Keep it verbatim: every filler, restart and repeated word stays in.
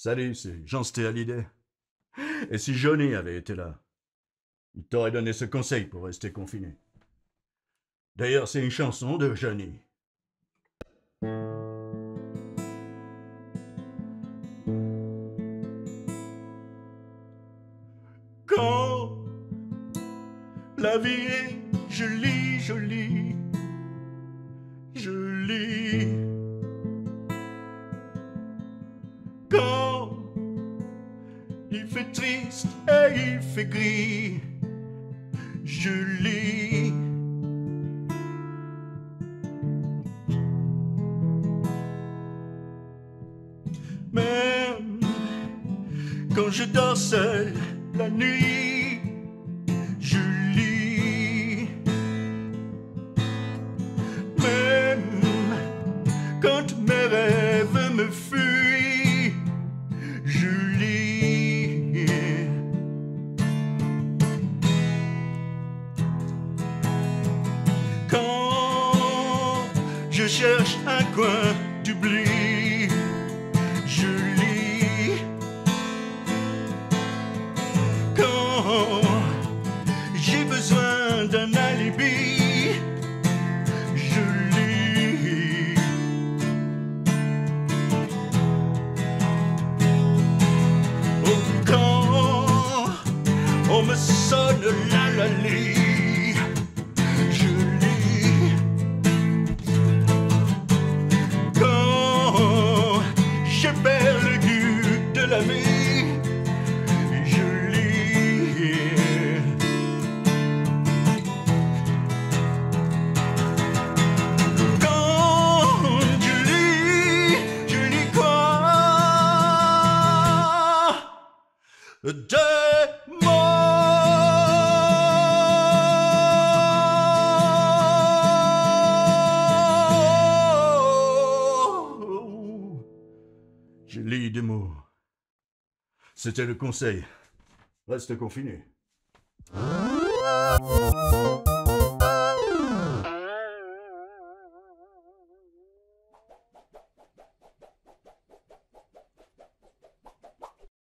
Salut, c'est Jean Hallyday. Et si Johnny avait été là, il t'aurait donné ce conseil pour rester confiné. D'ailleurs, c'est une chanson de Johnny. Quand la vie est jolie, jolie, jolie. Quand il fait triste et il fait gris, jolie. Même quand je dors seul la nuit, je lis. Même quand mes rêves me fuient, je lis. Quand je cherche un coin d'oubli, je lis. Quand j'ai besoin d'un alibi, je lis. Oh, quand on me sonne la la lit, je lis. Quand je perds le goût de la vie, je lis. Quand je lis, je lis quoi? Des mots. Je lis des mots. C'était le conseil. Reste confiné.